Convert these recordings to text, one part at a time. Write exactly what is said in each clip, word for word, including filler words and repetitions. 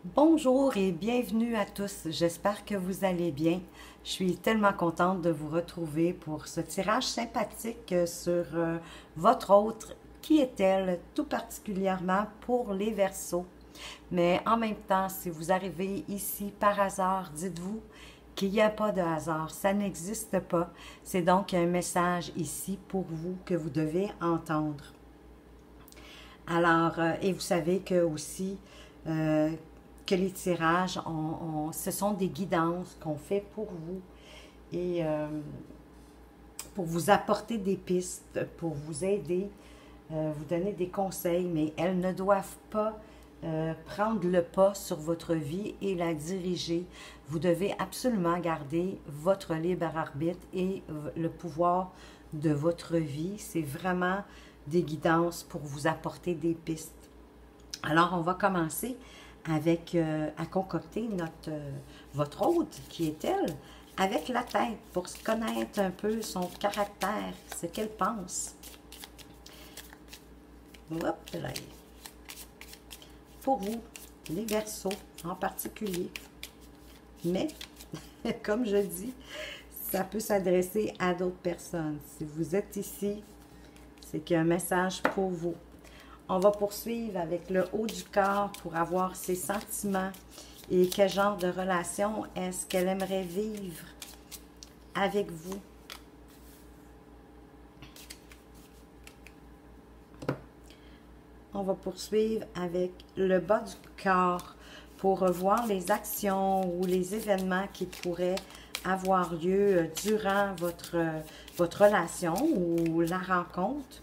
Bonjour et bienvenue à tous. J'espère que vous allez bien. Je suis tellement contente de vous retrouver pour ce tirage sympathique sur euh, votre autre. Qui est-elle tout particulièrement pour les Verseaux? Mais en même temps, si vous arrivez ici par hasard, dites-vous qu'il n'y a pas de hasard. Ça n'existe pas. C'est donc un message ici pour vous que vous devez entendre. Alors, euh, et vous savez que aussi, euh, que les tirages, on, on- ce sont des guidances qu'on fait pour vous et euh, pour vous apporter des pistes, pour vous aider, euh, vous donner des conseils, mais elles ne doivent pas euh, prendre le pas sur votre vie et la diriger. Vous devez absolument garder votre libre arbitre et le pouvoir de votre vie. C'est vraiment des guidances pour vous apporter des pistes. Alors, on va commencer avec euh, à concocter notre euh, votre hôte, qui est elle, avec la tête, pour se connaître un peu son caractère, ce qu'elle pense. Hop là. Pour vous, les Verseaux en particulier. Mais, comme je dis, ça peut s'adresser à d'autres personnes. Si vous êtes ici, c'est qu'il y a un message pour vous. On va poursuivre avec le haut du corps pour avoir ses sentiments et quel genre de relation est-ce qu'elle aimerait vivre avec vous. On va poursuivre avec le bas du corps pour voir les actions ou les événements qui pourraient avoir lieu durant votre, votre relation ou la rencontre,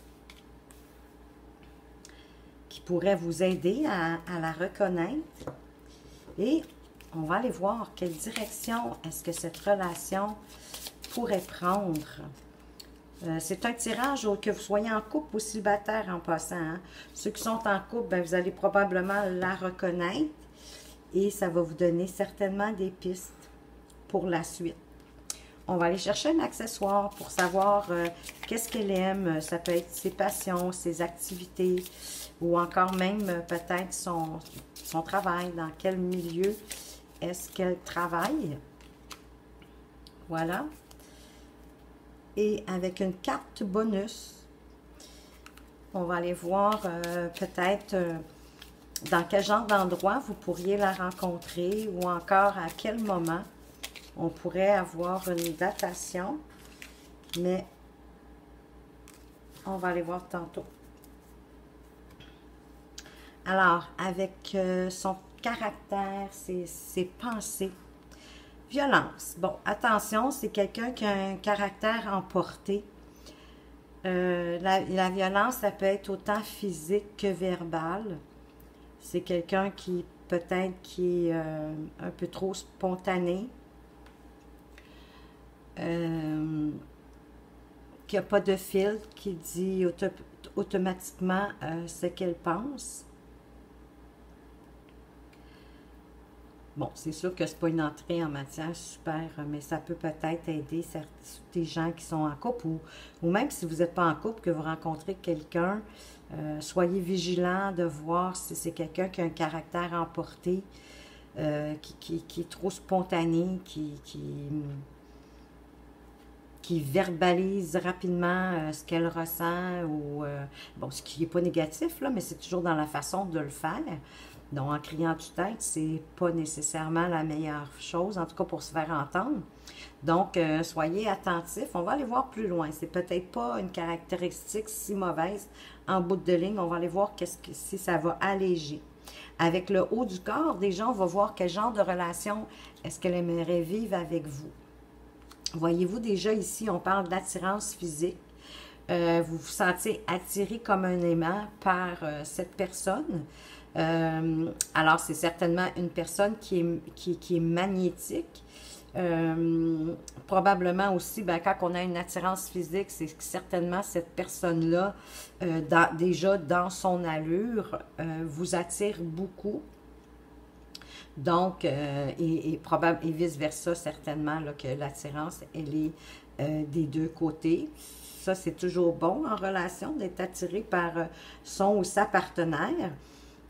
qui pourrait vous aider à, à la reconnaître. Et on va aller voir quelle direction est-ce que cette relation pourrait prendre. Euh, c'est un tirage que vous soyez en couple ou célibataire en passant. Hein. Ceux qui sont en couple, ben, vous allez probablement la reconnaître et ça va vous donner certainement des pistes pour la suite. On va aller chercher un accessoire pour savoir euh, qu'est-ce qu'elle aime. Ça peut être ses passions, ses activités ou encore même euh, peut-être son, son travail. Dans quel milieu est-ce qu'elle travaille? Voilà. Et avec une carte bonus, on va aller voir euh, peut-être euh, dans quel genre d'endroit vous pourriez la rencontrer ou encore à quel moment on pourrait avoir une datation, mais on va aller voir tantôt. Alors, avec euh, son caractère, ses, ses pensées, violence. Bon, attention, c'est quelqu'un qui a un caractère emporté. Euh, la, la violence, ça peut être autant physique que verbale. C'est quelqu'un qui peut-être qui est euh, un peu trop spontané. Euh, qui n'a pas de filtre, qui dit auto automatiquement euh, ce qu'elle pense. Bon, c'est sûr que c'est pas une entrée en matière super, mais ça peut peut-être aider des gens qui sont en couple ou, ou même si vous n'êtes pas en couple, que vous rencontrez quelqu'un, euh, soyez vigilant de voir si c'est quelqu'un qui a un caractère emporté, euh, qui, qui, qui est trop spontané, qui, qui, qui verbalise rapidement euh, ce qu'elle ressent ou, euh, bon, ce qui n'est pas négatif, là, mais c'est toujours dans la façon de le faire. Donc, en criant tue-tête, c'est pas nécessairement la meilleure chose, en tout cas pour se faire entendre. Donc, euh, soyez attentifs. On va aller voir plus loin. C'est peut-être pas une caractéristique si mauvaise en bout de ligne. On va aller voir qu'est-ce que, si ça va alléger. Avec le haut du corps, déjà, on va voir quel genre de relation est-ce qu'elle aimerait vivre avec vous. Voyez-vous, déjà ici, on parle d'attirance physique. Euh, vous vous sentez attiré comme un aimant par euh, cette personne. Euh, alors, c'est certainement une personne qui est, qui, qui est magnétique. Euh, probablement aussi, ben, quand on a une attirance physique, c'est certainement cette personne-là, euh, dans, déjà dans son allure, euh, vous attire beaucoup. Donc, euh, et, et, probable, et vice-versa, certainement, là, que l'attirance, elle est euh, des deux côtés. Ça, c'est toujours bon en relation d'être attiré par son ou sa partenaire.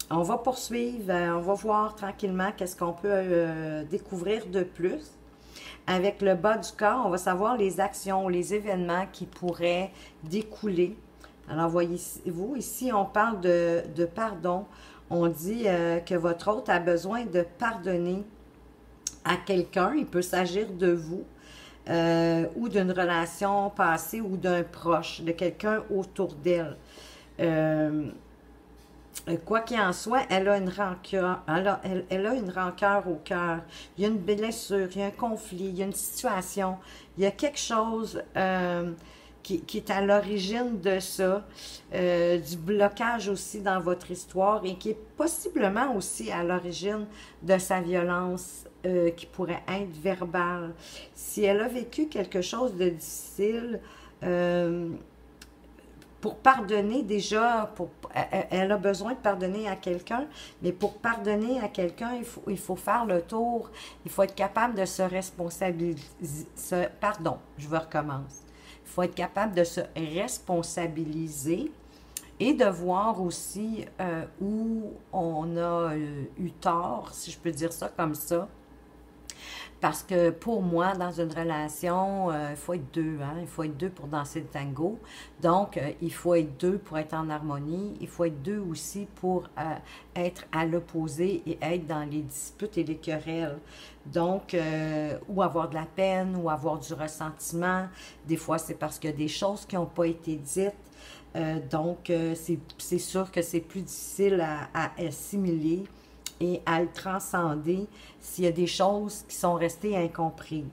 On va poursuivre, euh, on va voir tranquillement qu'est-ce qu'on peut euh, découvrir de plus. Avec le bas du corps, on va savoir les actions, les événements qui pourraient découler. Alors, voyez-vous, ici, on parle de, de pardon. On dit euh, que votre hôte a besoin de pardonner à quelqu'un. Il peut s'agir de vous euh, ou d'une relation passée ou d'un proche, de quelqu'un autour d'elle. Euh, Quoi qu'il en soit, elle a une rancœur, elle a, elle, elle a une rancœur au cœur. Il y a une blessure, il y a un conflit, il y a une situation, il y a quelque chose euh, qui, qui est à l'origine de ça, euh, du blocage aussi dans votre histoire et qui est possiblement aussi à l'origine de sa violence euh, qui pourrait être verbale. Si elle a vécu quelque chose de difficile, euh, pour pardonner déjà, pour, elle a besoin de pardonner à quelqu'un, mais pour pardonner à quelqu'un, il faut, il faut faire le tour, il faut être capable de se responsabiliser, se, pardon, je veux recommence, il faut être capable de se responsabiliser et de voir aussi euh, où on a euh, eu tort, si je peux dire ça comme ça. Parce que pour moi, dans une relation, euh, il faut être deux, hein? Il faut être deux pour danser le tango. Donc, euh, il faut être deux pour être en harmonie. Il faut être deux aussi pour euh, être à l'opposé et être dans les disputes et les querelles. Donc, euh, ou avoir de la peine, ou avoir du ressentiment. Des fois, c'est parce qu'il y a des choses qui n'ont pas été dites. Euh, donc, euh, c'est sûr que c'est plus difficile à, à assimiler et à le transcender s'il y a des choses qui sont restées incomprises.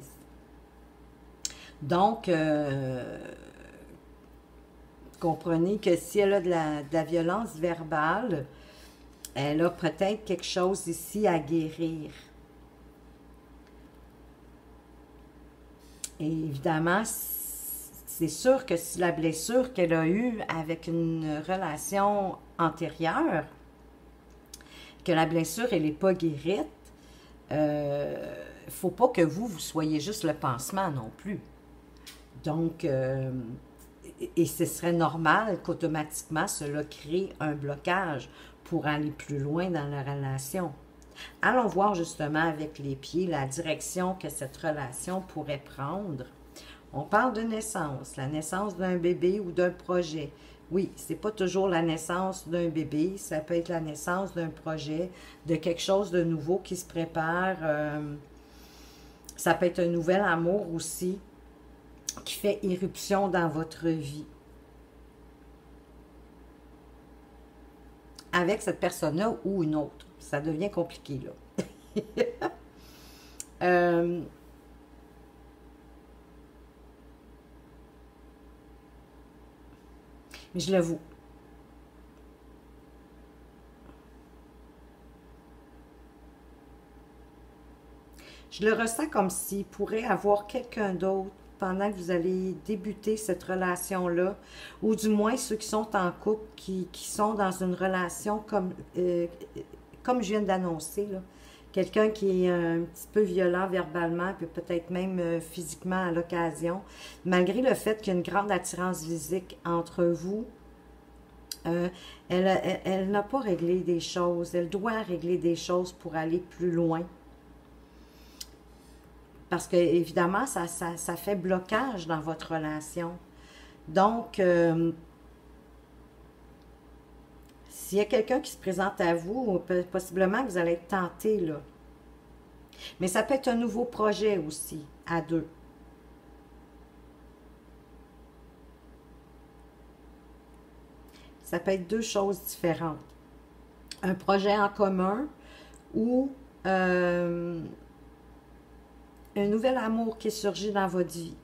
Donc, euh, comprenez que si elle a de la, de la violence verbale, elle a peut-être quelque chose ici à guérir. Et évidemment, c'est sûr que si la blessure qu'elle a eue avec une relation antérieure, que la blessure, elle n'est pas guérite, il euh, ne faut pas que vous, vous soyez juste le pansement non plus. Donc, euh, et ce serait normal qu'automatiquement, cela crée un blocage pour aller plus loin dans la relation. Allons voir justement avec les pieds la direction que cette relation pourrait prendre. On parle de naissance, la naissance d'un bébé ou d'un projet. Oui, c'est pas toujours la naissance d'un bébé, ça peut être la naissance d'un projet, de quelque chose de nouveau qui se prépare. Euh, ça peut être un nouvel amour aussi qui fait irruption dans votre vie. Avec cette personne-là ou une autre. Ça devient compliqué, là. euh, Mais je l'avoue. Je le ressens comme s'il pourrait avoir quelqu'un d'autre pendant que vous allez débuter cette relation-là, ou du moins ceux qui sont en couple, qui, qui sont dans une relation comme, euh, comme je viens d'annoncer, là. Quelqu'un qui est un petit peu violent verbalement, puis peut-être même euh, physiquement à l'occasion, malgré le fait qu'il y a une grande attirance physique entre vous. Euh, elle, elle, elle n'a pas réglé des choses. Elle doit régler des choses pour aller plus loin. Parce que, évidemment, ça, ça, ça fait blocage dans votre relation. Donc, euh, s'il y a quelqu'un qui se présente à vous, possiblement que vous allez être tenté, là. Mais ça peut être un nouveau projet aussi, à deux. Ça peut être deux choses différentes. Un projet en commun ou euh, un nouvel amour qui surgit dans votre vie.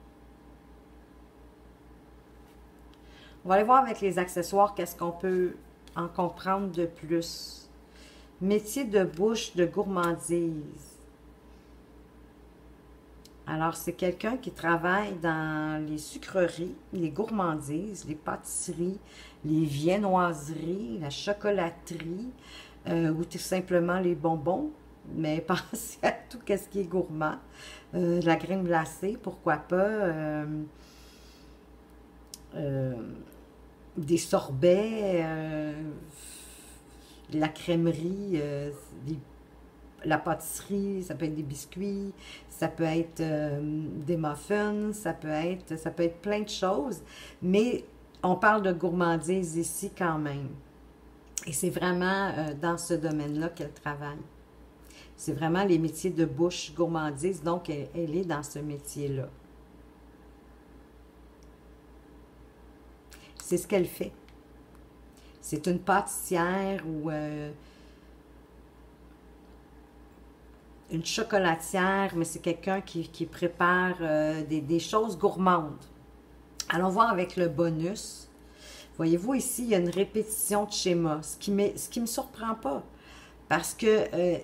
On va aller voir avec les accessoires qu'est-ce qu'on peut en comprendre de plus. Métier de bouche de gourmandise. Alors, c'est quelqu'un qui travaille dans les sucreries, les gourmandises, les pâtisseries, les viennoiseries, la chocolaterie, euh, ou tout simplement les bonbons. Mais pensez à tout ce qui est gourmand. Euh, la crème glacée, pourquoi pas. Euh, euh, des sorbets. Euh, de la crèmerie, euh, des, la pâtisserie, ça peut être des biscuits, ça peut être euh, des muffins, ça peut être, ça peut être plein de choses, mais on parle de gourmandise ici quand même. Et c'est vraiment euh, dans ce domaine-là qu'elle travaille. C'est vraiment les métiers de bouche, gourmandise, donc elle, elle est dans ce métier-là. C'est ce qu'elle fait. C'est une pâtissière ou euh, une chocolatière, mais c'est quelqu'un qui, qui prépare euh, des, des choses gourmandes. Allons voir avec le bonus. Voyez-vous, ici, il y a une répétition de schéma, ce qui ne ce qui me surprend pas. Parce que euh,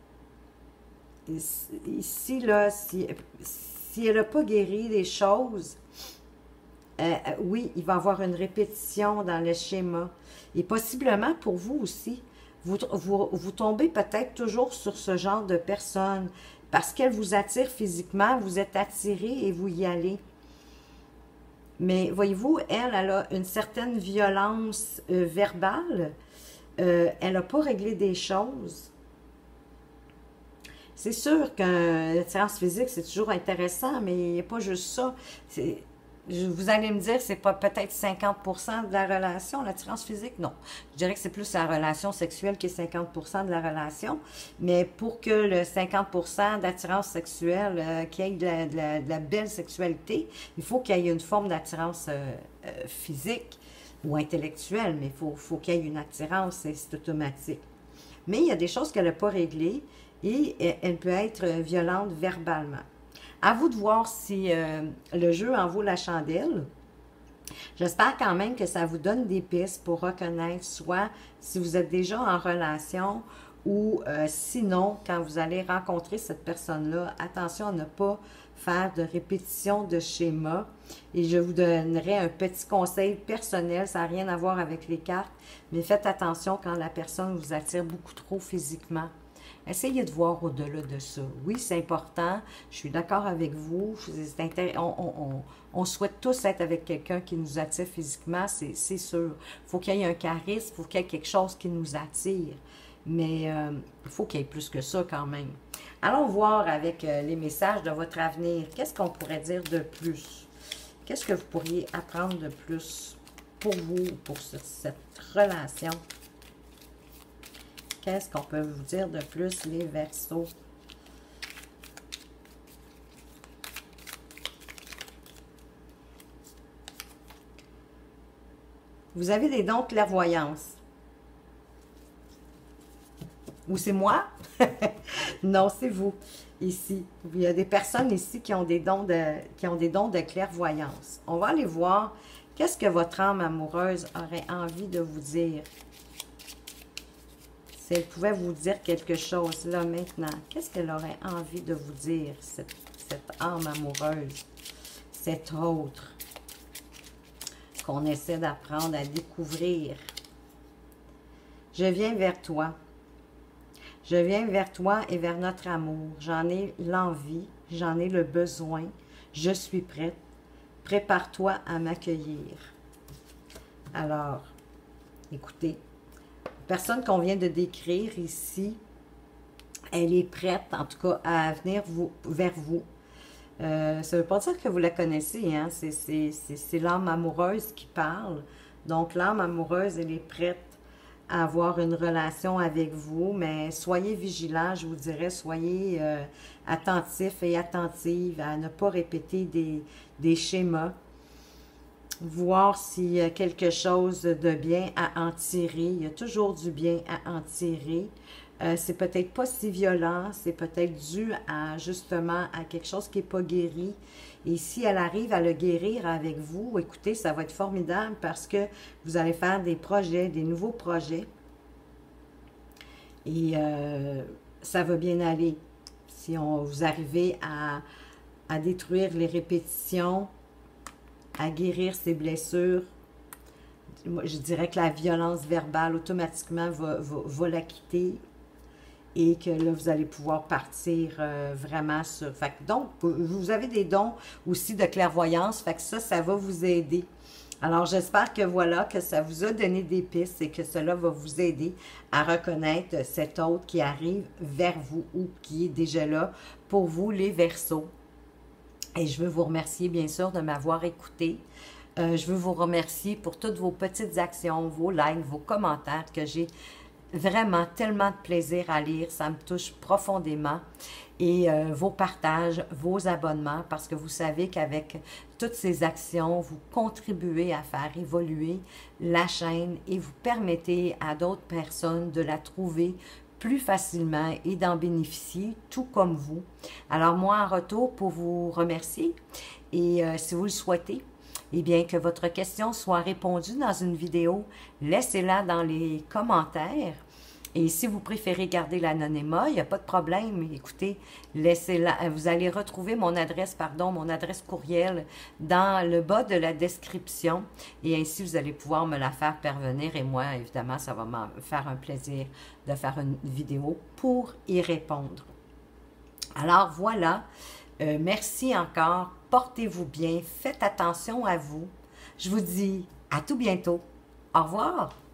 ici, là, si, si elle n'a pas guéri les choses, euh, oui, il va y avoir une répétition dans le schéma. Et possiblement pour vous aussi. Vous, vous, vous tombez peut-être toujours sur ce genre de personne. Parce qu'elle vous attire physiquement, vous êtes attiré et vous y allez. Mais voyez-vous, elle, elle a une certaine violence euh, verbale. Euh, elle n'a pas réglé des choses. C'est sûr que l'attirance physique, c'est toujours intéressant, mais il n'y a pas juste ça. Vous allez me dire, c'est pas peut-être cinquante pour cent de la relation, l'attirance physique? Non. Je dirais que c'est plus la relation sexuelle qui est cinquante pour cent de la relation. Mais pour que le cinquante pour cent d'attirance sexuelle, euh, qu'il y ait de la, de, la, de la belle sexualité, il faut qu'il y ait une forme d'attirance euh, euh, physique ou intellectuelle, mais il faut, faut qu'il y ait une attirance, c'est automatique. Mais il y a des choses qu'elle n'a pas réglées et elle peut être violente verbalement. À vous de voir si euh, le jeu en vaut la chandelle. J'espère quand même que ça vous donne des pistes pour reconnaître soit si vous êtes déjà en relation ou euh, sinon, quand vous allez rencontrer cette personne-là, attention à ne pas faire de répétition de schéma. Et je vous donnerai un petit conseil personnel, ça n'a rien à voir avec les cartes, mais faites attention quand la personne vous attire beaucoup trop physiquement. Essayez de voir au-delà de ça. Oui, c'est important. Je suis d'accord avec vous. On, on, on, on souhaite tous être avec quelqu'un qui nous attire physiquement, c'est sûr. Il faut qu'il y ait un charisme, il faut qu'il y ait quelque chose qui nous attire. Mais euh, il faut qu'il y ait plus que ça quand même. Allons voir avec euh, les messages de votre avenir. Qu'est-ce qu'on pourrait dire de plus? Qu'est-ce que vous pourriez apprendre de plus pour vous, pour ce, cette relation? Qu'est-ce qu'on peut vous dire de plus, les Verseaux? Vous avez des dons de clairvoyance. Ou c'est moi? Non, c'est vous, ici. Il y a des personnes ici qui ont des dons de, qui ont des dons de clairvoyance. On va aller voir qu'est-ce que votre âme amoureuse aurait envie de vous dire. Si elle pouvait vous dire quelque chose, là, maintenant, qu'est-ce qu'elle aurait envie de vous dire, cette, cette âme amoureuse, cet autre qu'on essaie d'apprendre à découvrir? Je viens vers toi. Je viens vers toi et vers notre amour. J'en ai l'envie, j'en ai le besoin. Je suis prête. Prépare-toi à m'accueillir. Alors, écoutez, la personne qu'on vient de décrire ici, elle est prête, en tout cas, à venir vous, vers vous. Euh, ça ne veut pas dire que vous la connaissez, hein? C'est l'âme amoureuse qui parle. Donc, l'âme amoureuse, elle est prête à avoir une relation avec vous, mais soyez vigilants, je vous dirais, soyez euh, attentifs et attentives à ne pas répéter des, des schémas. Voir s'il y a quelque chose de bien à en tirer. Il y a toujours du bien à en tirer. Euh, c'est peut-être pas si violent, c'est peut-être dû à justement à quelque chose qui n'est pas guéri. Et si elle arrive à le guérir avec vous, écoutez, ça va être formidable parce que vous allez faire des projets, des nouveaux projets. Et euh, ça va bien aller. Si on, vous arrivez à, à détruire les répétitions, à guérir ses blessures, je dirais que la violence verbale automatiquement va, va, va la quitter et que là, vous allez pouvoir partir euh, vraiment sur... Fait que donc, vous avez des dons aussi de clairvoyance, fait que ça, ça va vous aider. Alors, j'espère que voilà, que ça vous a donné des pistes et que cela va vous aider à reconnaître cet autre qui arrive vers vous ou qui est déjà là pour vous, les Verseaux. Et je veux vous remercier, bien sûr, de m'avoir écouté. Euh, je veux vous remercier pour toutes vos petites actions, vos likes, vos commentaires que j'ai vraiment tellement de plaisir à lire. Ça me touche profondément. Et euh, vos partages, vos abonnements, parce que vous savez qu'avec toutes ces actions, vous contribuez à faire évoluer la chaîne et vous permettez à d'autres personnes de la trouver plus facilement et d'en bénéficier, tout comme vous. Alors moi, en retour, pour vous remercier, et euh, si vous le souhaitez, eh bien, que votre question soit répondue dans une vidéo, laissez-la dans les commentaires. Et si vous préférez garder l'anonymat, il n'y a pas de problème. Écoutez, laissez-la. Vous allez retrouver mon adresse, pardon, mon adresse courriel dans le bas de la description. Et ainsi, vous allez pouvoir me la faire parvenir. Et moi, évidemment, ça va me faire un plaisir de faire une vidéo pour y répondre. Alors, voilà. Euh, merci encore. Portez-vous bien. Faites attention à vous. Je vous dis à tout bientôt. Au revoir.